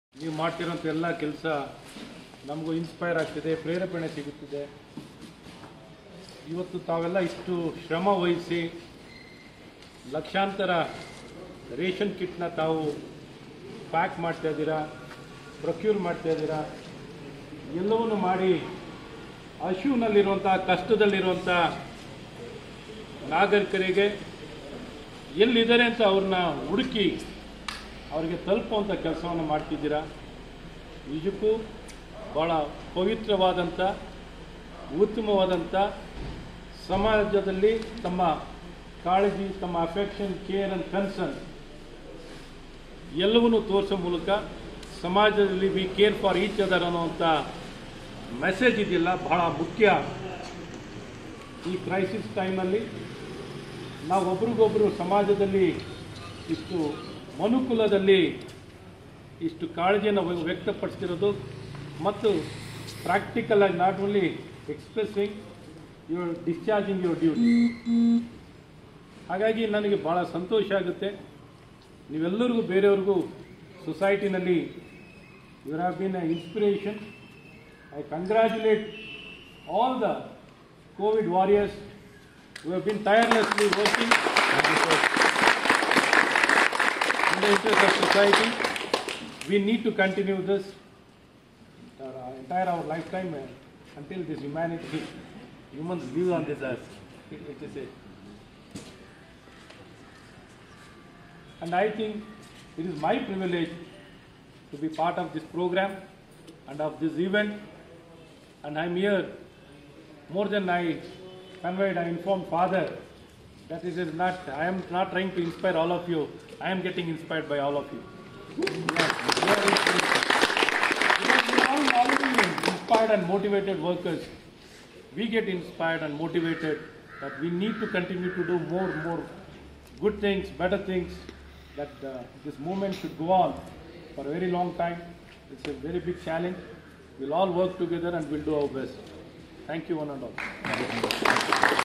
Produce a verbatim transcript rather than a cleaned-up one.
ನೀವು ಮಾಡ್ತಿರೋಂಥ ಎಲ್ಲ ಕೆಲಸ ನಮಗೂ ಇನ್ಸ್ಪೈರ್ ಆಗ್ತಿದೆ, ಪ್ರೇರೇಪಣೆ ಸಿಗುತ್ತಿದೆ. ಇವತ್ತು ತಾವೆಲ್ಲ ಇಷ್ಟು ಶ್ರಮ ವಹಿಸಿ ಲಕ್ಷಾಂತರ ರೇಷನ್ ಕಿಟ್ನ ತಾವು ಪ್ಯಾಕ್ ಮಾಡ್ತಾ ಇದ್ದೀರಾ, ಪ್ರೊಕ್ಯೂರ್ ಮಾಡ್ತಾ ಇದ್ದೀರಾ. ಎಲ್ಲವನ್ನು ಮಾಡಿ ಹಸಿವಿನಲ್ಲಿರುವಂಥ, ಕಷ್ಟದಲ್ಲಿರುವಂಥ ನಾಗರಿಕರಿಗೆ ಎಲ್ಲಿದ್ದಾರೆ ಅಂತ ಅವ್ರನ್ನ ಹುಡುಕಿ ಅವರಿಗೆ ತಲುಪುವಂಥ ಕೆಲಸವನ್ನು ಮಾಡ್ತಿದ್ದೀರಾ. ನಿಜಕ್ಕೂ ಭಾಳ ಪವಿತ್ರವಾದಂಥ, ಉತ್ತಮವಾದಂಥ, ಸಮಾಜದಲ್ಲಿ ತಮ್ಮ ಕಾಳಜಿ, ತಮ್ಮ ಅಫೆಕ್ಷನ್, ಕೇರ್ ಆ್ಯಂಡ್ ಕನ್ಸರ್ನ್ ಎಲ್ಲವನ್ನೂ ತೋರಿಸೋ ಮೂಲಕ ಸಮಾಜದಲ್ಲಿ we care for each other ಅನ್ನೋವಂಥ ಮೆಸೇಜ್ ಇದೆಯಲ್ಲ, ಬಹಳ ಮುಖ್ಯ. ಈ ಕ್ರೈಸಿಸ್ ಟೈಮಲ್ಲಿ ನಾವು ಒಬ್ರಿಗೊಬ್ಬರು ಸಮಾಜದಲ್ಲಿ ಇಷ್ಟು ಮನುಕುಲದಲ್ಲಿ ಇಷ್ಟು ಕಾಳಜಿಯನ್ನು ವ್ಯಕ್ತಪಡಿಸ್ತಿರೋದು ಮತ್ತು ಪ್ರಾಕ್ಟಿಕಲ್ ಆಗಿ not only expressing your discharging your duty. ಹಾಗಾಗಿ ನನಗೆ ಭಾಳ ಸಂತೋಷ ಆಗುತ್ತೆ. ನೀವೆಲ್ಲರಿಗೂ, ಬೇರೆಯವ್ರಿಗೂ ಸೊಸೈಟಿನಲ್ಲಿ you have been a inspiration. I congratulate all the COVID warriors who have been tirelessly working in the interest of society. We need to continue this our entire our lifetime uh, until this humanity, humans live on this earth. It is it. And I think it is my privilege to be part of this program and of this event. And I am here more than I conveyed. I informed Father that it is not, I am not trying to inspire all of you, I am getting inspired by all of you. Yes, we are inspired. Because we are all already inspired and motivated workers. We get inspired and motivated that we need to continue to do more, more good things, better things, that uh, this movement should go on for a very long time. It's a very big challenge. We'll all work together and we'll do our best. Thank you one and all.